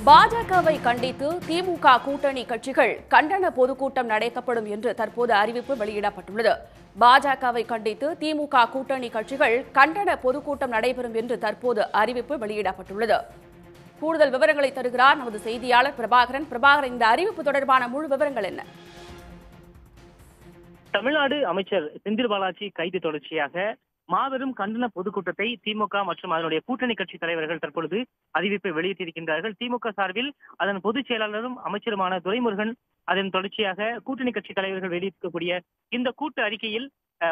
பாஜகவை கண்டித்து திமுக கூட்டணி கட்சிகள் கண்டன பொதுக்கூட்டம் நடத்தப்படும் என்று தற்போது அறிவிப்பு வெளியிடப்பட்டுள்ளது. பாஜகவை கண்டித்து திமுக கூட்டணி கட்சிகள் கண்டன பொதுக்கூட்டம் நடைபெறும் என்று தற்போது அறிவிப்பு வெளியிடப்பட்டுள்ளது. கூடுதல் விவரங்களை தருகிறார் நமது செய்தியாளர் பிரபாகரன். பிரபாகரன், இந்த அறிவிப்பு தொடர்பான முழு விவரங்கள் என்ன? தமிழ்நாடு அமைச்சர் செந்தில் பாலாஜி கைது தொடர்ச்சியாக மாபெரும் கண்டன பொதுக்கூட்டத்தை திமுக மற்றும் அதனுடைய கூட்டணி கட்சி தலைவர்கள் தற்பொழுது அறிவிப்பை வெளியிட்டிருக்கின்றார்கள். திமுக சார்பில் அதன் பொதுச் செயலாளரும் அமைச்சருமான துரைமுருகன் அதன் தொடர்ச்சியாக கூட்டணி கட்சி தலைவர்கள் வெளியிட்டிருக்கக்கூடிய இந்த கூட்டு அறிக்கையில்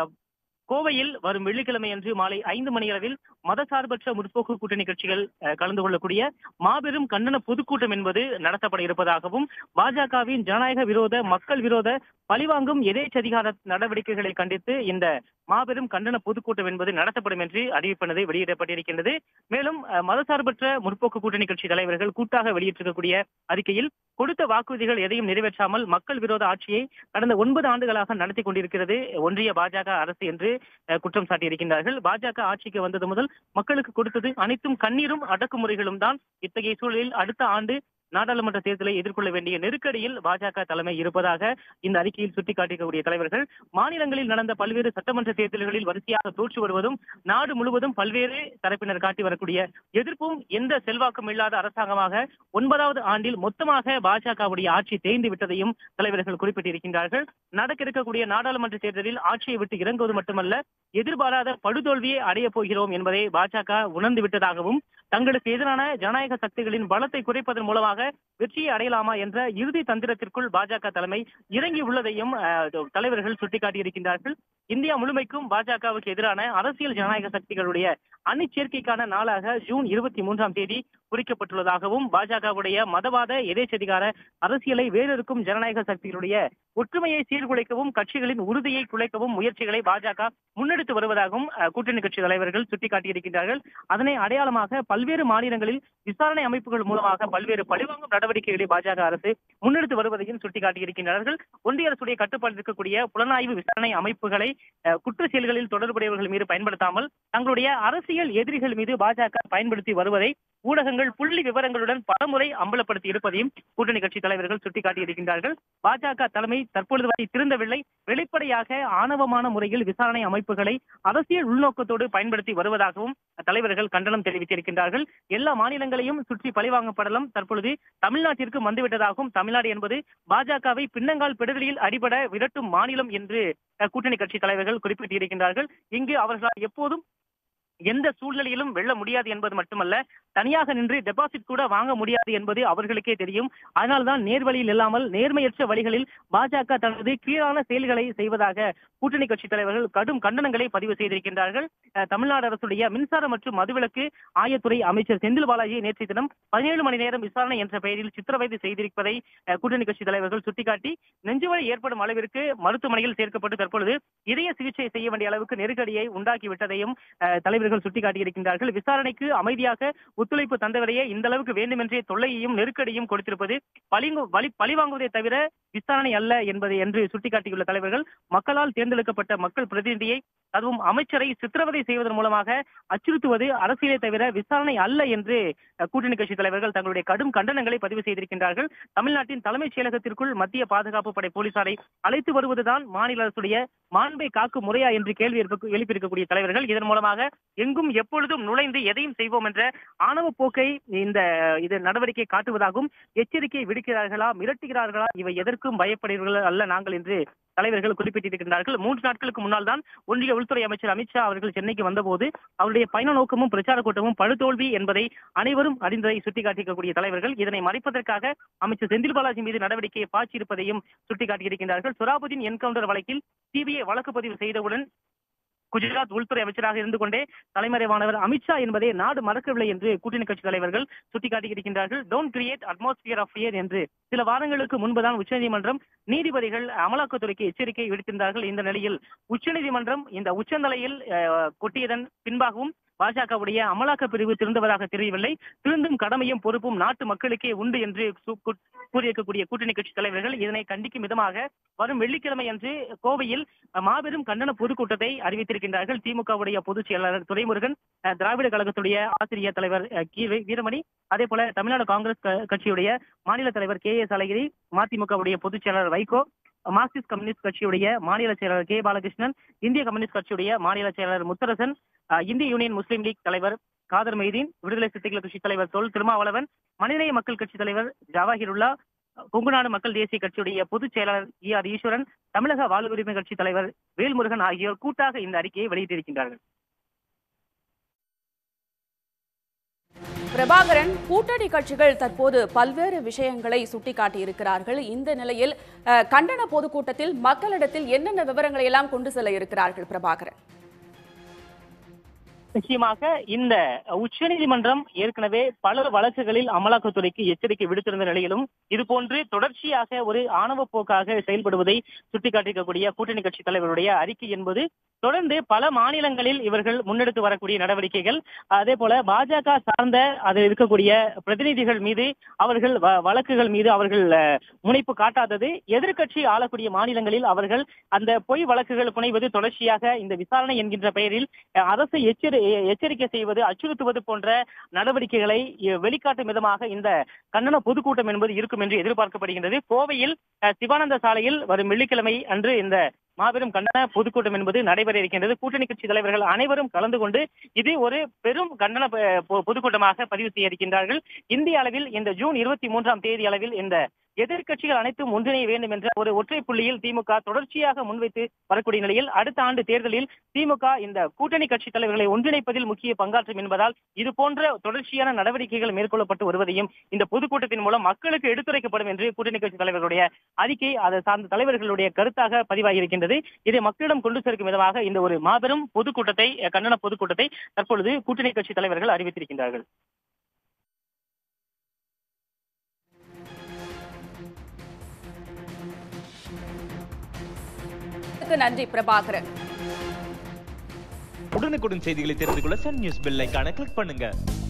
கோவையில் வரும் வெள்ளிக்கிழமை அன்று மாலை 5 மணி அளவில் மதசார்பற்ற முற்போக்கு கூட்டணி கட்சிகள் கலந்து கொள்ளக்கூடிய மாபெரும் கண்டன பொதுக்கூட்டம் என்பது நடத்தப்பட இருப்பதாகவும், பாஜகவின் ஜனநாயக விரோத மக்கள் விரோத பழிவாங்கும் எதேச்சதிகார நடவடிக்கைகளை கண்டித்து இந்த மாபெரும் கண்டன பொதுக்கூட்டம் என்பது நடத்தப்படும் என்று அறிவிப்பானது வெளியிடப்பட்டிருக்கின்றது. மேலும் மதசார்பற்ற முற்போக்கு கூட்டணி கட்சி தலைவர்கள் கூட்டாக வெளியிட்டிருக்கக்கூடிய அறிக்கையில் கொடுத்த வாக்குறுதிகள் எதையும் நிறைவேற்றாமல் மக்கள் விரோத ஆட்சியை கடந்த 9 ஆண்டுகளாக நடத்தி கொண்டிருக்கிறது ஒன்றிய பாஜக அரசு என்று குற்றம் சாட்டியிருக்கின்றார்கள். பாஜக ஆட்சிக்கு வந்தது முதல் மக்களுக்கு கொடுத்தது அனைத்தும் கண்ணீரும் அடக்குமுறைகளும் தான். இத்தகைய சூழலில் அடுத்த ஆண்டு நாடாளுமன்ற தேர்தலை எதிர்கொள்ள வேண்டிய நெருக்கடியில் பாஜக தலைமை இருப்பதாக இந்த அறிக்கையில் சுட்டிக்காட்டிக்கூடிய தலைவர்கள், மாநிலங்களில் நடந்த பல்வேறு சட்டமன்ற தேர்தல்களில் வரிசையாக தோற்று வருவதும், நாடு முழுவதும் பல்வேறு தரப்பினர் காட்டி வரக்கூடிய எதிர்ப்பும், எந்த செல்வாக்கும் இல்லாத அரசாங்கமாக 9வது ஆண்டில் மொத்தமாக பாஜகவுடைய ஆட்சி தேய்ந்து விட்டதையும் தலைவர்கள் குறிப்பிட்டிருக்கின்றார்கள். நடக்க இருக்கக்கூடிய நாடாளுமன்ற தேர்தலில் ஆட்சியை விட்டு இறங்குவது மட்டுமல்ல, எதிர்பாராத படுதோல்வியை அடைய போகிறோம் என்பதை பாஜக உணர்ந்து விட்டதாகவும், தங்களுக்கு எதிரான ஜனநாயக சக்திகளின் பலத்தை குறைப்பதன் மூலமாக வெற்றியை அடையலாமா என்ற இறுதி தந்திரத்திற்குள் பாஜக தலைமை இறங்கி உள்ளதையும் தலைவர்கள் சுட்டிக்காட்டியிருக்கின்றார்கள். இந்தியா முழுமைக்கும் பாஜகவுக்கு எதிரான அரசியல் ஜனநாயக சக்திகளுடைய அணி சேர்க்கைக்கான நாளாக ஜூன் 23ஆம் தேதி குறிக்கப்பட்டுள்ளதாகவும், பாஜகவுடைய மதவாத எதேச்சதிகார அரசியலை வேறொருக்கும் ஜனநாயக சக்திகளுடைய ஒற்றுமையை சீர்குலைக்கவும் கட்சிகளின் உறுதியை குலைக்கவும் முயற்சிகளை பாஜக முன்னெடுத்து வருவதாகவும் கூட்டணி கட்சி தலைவர்கள் சுட்டிக்காட்டியிருக்கின்றார்கள். அதனை அடையாளமாக பல்வேறு மாநிலங்களில் விசாரணை அமைப்புகள் மூலமாக பல்வேறு பழிவாங்கும் நடவடிக்கைகளை பாஜக அரசு முன்னெடுத்து வருவதையும் சுட்டிக்காட்டியிருக்கின்றார்கள். ஒன்றிய அரசுடைய கட்டுப்பாட்டில் இருக்கக்கூடிய புலனாய்வு விசாரணை அமைப்புகளை குற்ற செயல்களில் தொடர்புடையவர்கள் மீது பயன்படுத்தாமல் தங்களுடைய அரசியல் எதிரிகள் மீது பாஜக பயன்படுத்தி வருவதை ஊடகங்கள் புள்ளி விவரங்களுடன் பலமுறை அம்பலப்படுத்தி இருப்பதையும் கூட்டணி கட்சி தலைவர்கள் சுட்டிக்காட்டியிருக்கின்றார்கள். பாஜக தலைமை தற்பொழுது வரை திருந்தவில்லை. வெளிப்படையாக ஆணவமான முறையில் விசாரணை அமைப்புகளை அரசியல் உள்நோக்கத்தோடு பயன்படுத்தி வருவதாகவும் தலைவர்கள் கண்டனம் தெரிவித்திருக்கின்றார்கள். எல்லா மாநிலங்களையும் சுற்றி பழிவாங்கப்படலாம் தற்பொழுது தமிழ்நாட்டிற்கு வந்துவிட்டதாகவும், தமிழ்நாடு என்பது பாஜகவை பின்னங்கால் பெடுதலில் அடிபட விரட்டும் மாநிலம் என்று கூட்டணி கட்சி தலைவர்கள் குறிப்பிட்டிருக்கின்றார்கள். இங்கு அவர்களால் எப்போதும் எந்த சூழ்நிலையிலும் வெல்ல முடியாது என்பது மட்டுமல்ல, தனியாக நின்று டெபாசிட் கூட வாங்க முடியாது என்பது அவர்களுக்கே தெரியும். அதனால்தான் நேர்வழியில் இல்லாமல் நேர்மையற்ற வழிகளில் பாஜக தனது கீழான செயல்களை செய்வதாக கூட்டணி கட்சி தலைவர்கள் கடும் கண்டனங்களை பதிவு செய்திருக்கின்றார்கள். தமிழ்நாடு அரசுடைய மின்சார மற்றும் மதுவிலக்கு ஆயத்துறை அமைச்சர் செந்தில் பாலாஜி நேற்றைய தினம் 17 மணி நேரம் விசாரணை என்ற பெயரில் சித்திரவதை செய்திருப்பதை கூட்டணி கட்சி தலைவர்கள் சுட்டிக்காட்டி, நெஞ்சுவலி ஏற்படும் அளவிற்கு மருத்துவமனையில் சேர்க்கப்பட்டு தற்பொழுது இதய சிகிச்சை செய்ய வேண்டிய அளவுக்கு நெருக்கடியை உண்டாக்கிவிட்டதையும் தலைவர்கள் சுட்டிக்காட்டியிருக்கின்றார்கள். விசாரணைக்கு அமைதியாக ஒத்துழைப்பு தந்தவரையே இந்த அளவுக்கு வேண்டுமென்றே தொல்லையையும் நெருக்கடியும் கொடுத்திருப்பது பழிவாங்குவதை தவிர விசாரணை அல்ல என்பதை என்று சுட்டிக்காட்டியுள்ள தலைவர்கள், மக்களால் தேர்ந்தெடுக்கப்பட்ட மக்கள் பிரதிநிதியை, அதுவும் அமைச்சரை சித்திரவதை செய்வதன் மூலமாக அச்சுறுத்துவது அரசியலை தவிர விசாரணை அல்ல என்று கூட்டணி கட்சி தலைவர்கள் தங்களுடைய கடும் கண்டனங்களை பதிவு செய்திருக்கின்றார்கள். தமிழ்நாட்டின் தலைமைச் செயலகத்திற்குள் மத்திய பாதுகாப்பு படை போலீசாரை அழைத்து வருவதுதான் மாநில அரசுடைய மாண்பை காக்கும் முறையா என்று கேள்வி எழுப்பியிருக்கக்கூடிய தலைவர்கள், இதன் மூலமாக எங்கும் எப்பொழுதும் நுழைந்து எதையும் செய்வோம் என்ற ஆணவ போக்கை இந்த நடவடிக்கை காட்டுவதாகவும், எச்சரிக்கை விடுக்கிறார்களா, மிரட்டுகிறார்களா, இவை எதற்கும் பயப்படுகிறீர்கள் அல்ல நாங்கள் என்று தலைவர்கள் குறிப்பிட்டிருக்கின்றார்கள். 3 நாட்களுக்கு முன்னால் தான் ஒன்றிய உள்துறை அமைச்சர் அமித்ஷா அவர்கள் சென்னைக்கு வந்தபோது அவருடைய பயண நோக்கமும் பிரச்சார கூட்டமும் படுதோல்வி என்பதை அனைவரும் அறிந்ததை சுட்டிக்காட்டியிருக்கக்கூடிய தலைவர்கள், இதனை மறைப்பதற்காக அமைச்சர் செந்தில் பாலாஜி மீது நடவடிக்கையை பாய்ச்சியிருப்பதையும் சுட்டிக்காட்டியிருக்கின்றார்கள். சொராபுதீன் என்கவுண்டர் வழக்கில் சிபிஐ வழக்கு பதிவு செய்தவுடன் குஜராத் உள்துறை அமைச்சராக இருந்து கொண்டே தலைமறைவானவர் அமித்ஷா என்பதை நாடு மறக்கவில்லை என்று கூட்டணி கட்சி தலைவர்கள் சுட்டிக்காட்டியிருக்கின்றார்கள். Don't create atmosphere of fear என்று சில வாரங்களுக்கு முன்புதான் உச்சநீதிமன்றம் நீதிபதிகள் அமலாக்கத்துறைக்கு எச்சரிக்கை விடுத்திருந்தார்கள். இந்த நிலையில் உச்சநீதிமன்றம் இந்த உச்சநிலையில் கொட்டியதன் பின்பாகவும் பாஜகவுடைய அமலாக்க பிரிவு திருந்துவதாக தெரியவில்லை. திருந்தும் கடமையும் பொறுப்பும் நாட்டு மக்களுக்கே உண்டு என்று கூறியிருக்கக்கூடிய கூட்டணி கட்சி தலைவர்கள் இதனை கண்டிக்கும் விதமாக வரும் வெள்ளிக்கிழமை அன்று கோவையில் மாபெரும் கண்டன பொதுக்கூட்டத்தை அறிவித்திருக்கின்றார்கள். திமுகவுடைய பொதுச் செயலாளர் துரைமுருகன், திராவிட கழகத்துடைய ஆசிரியர் தலைவர் வீரமணி, அதே போல தமிழ்நாடு காங்கிரஸ் கட்சியுடைய மாநில தலைவர் KS அழகிரி, மதிமுகவுடைய பொதுச் செயலாளர் வைகோ, மார்க்சிஸ்ட் கம்யூனிஸ்ட் கட்சியுடைய மாநில செயலாளர் K பாலகிருஷ்ணன், இந்திய கம்யூனிஸ்ட் கட்சியுடைய மாநில செயலாளர் முத்தரசன், இந்திய யூனியன் முஸ்லீம் லீக் தலைவர் காதர் மைதீன், விடுதலை சிறுத்தைகள் கட்சி தலைவர் தொல் திருமாவளவன், மனிதநேய மக்கள் கட்சி தலைவர் ஜவாஹிருல்லா, கொங்குநாடு மக்கள் தேசிய கட்சியுடைய பொதுச் செயலாளர் ER ஈஸ்வரன், தமிழக வாழ்வுரிமை கட்சி தலைவர் வேல்முருகன் ஆகியோர் கூட்டாக இந்த அறிக்கையை வெளியிட்டிருக்கின்றார்கள். பிரபாகரன், கூட்டணி கட்சிகள் தற்போது பல்வேறு விஷயங்களை சுட்டிக்காட்டியிருக்கிறார்கள். இந்த நிலையில் கண்டன பொதுக்கூட்டத்தில் மக்களிடத்தில் என்னென்ன விவரங்களை எல்லாம் கொண்டு செல்ல இருக்கிறார்கள் பிரபாகரன்? நிச்சயமாக இந்த உச்சநீதிமன்றம் ஏற்கனவே பல வழக்குகளில் அமலாக்கத்துறைக்கு எச்சரிக்கை விடுத்திருந்த நிலையிலும் இதுபோன்று தொடர்ச்சியாக ஒரு ஆணவ போக்காக செயல்படுவதை சுட்டிக்காட்டியிருக்கக்கூடிய கூட்டணி கட்சி தலைவருடைய அறிக்கை என்பது தொடர்ந்து பல மாநிலங்களில் இவர்கள் முன்னெடுத்து வரக்கூடிய நடவடிக்கைகள், அதே போல பாஜக சார்ந்த அதில் இருக்கக்கூடிய பிரதிநிதிகள் மீது அவர்கள் வழக்குகள் மீது அவர்கள் முனைப்பு காட்டாதது, எதிர்க்கட்சி ஆளக்கூடிய மாநிலங்களில் அவர்கள் அந்த பொய் வழக்குகள் புனைவது, தொடர்ச்சியாக இந்த விசாரணை என்கின்ற பெயரில் அரசை எச்சரிக்கை செய்வது, அச்சுறுத்துவது போன்ற நடவடிக்கைகளை வெளிக்காட்டும் விதமாக இந்த கண்டன பொதுக்கூட்டம் என்பது இருக்கும் என்று எதிர்பார்க்கப்படுகின்றது. கோவையில் சிவானந்த சாலையில் வரும் வெள்ளிக்கிழமை அன்று இந்த மாபெரும் கண்டன பொதுக்கூட்டம் என்பது நடைபெற இருக்கின்றது. கூட்டணி கட்சி தலைவர்கள் அனைவரும் கலந்து கொண்டு இது ஒரு பெரும் கண்டன பொதுக்கூட்டமாக பதிவு செய்ய இருக்கின்றார்கள். இந்திய அளவில் இந்த ஜூன் 23ஆம் தேதி அளவில் இந்த எதிர்க்கட்சிகள் அனைத்தும் ஒன்றிணைய வேண்டும் என்ற ஒரு ஒற்றை புள்ளியில் திமுக தொடர்ச்சியாக முன்வைத்து வரக்கூடிய நிலையில் அடுத்த ஆண்டு தேர்தலில் திமுக இந்த கூட்டணி கட்சி தலைவர்களை ஒன்றிணைப்பதில் முக்கிய பங்காற்றும் என்பதால் இது போன்ற தொடர்ச்சியான நடவடிக்கைகள் மேற்கொள்ளப்பட்டு வருவதையும் இந்த பொதுக்கூட்டத்தின் மூலம் மக்களுக்கு எடுத்துரைக்கப்படும் என்று கூட்டணி கட்சி தலைவர்களுடைய அறிக்கை அதை சார்ந்த தலைவர்களுடைய கருத்தாக பதிவாகியிருக்கின்றது. இதை மக்களிடம் கொண்டு சேர்க்கும் விதமாக இந்த ஒரு மாபெரும் பொதுக்கூட்டத்தை, கண்டன பொதுக்கூட்டத்தை தற்பொழுது கூட்டணி கட்சி தலைவர்கள் அறிவித்திருக்கின்றார்கள். நன்றி பிரபாகரன். உடனுக்குடன் செய்திகளை தெரிந்து கொள்ள சன் நியூஸ் பெல் ஐகானை கிளிக் பண்ணுங்க.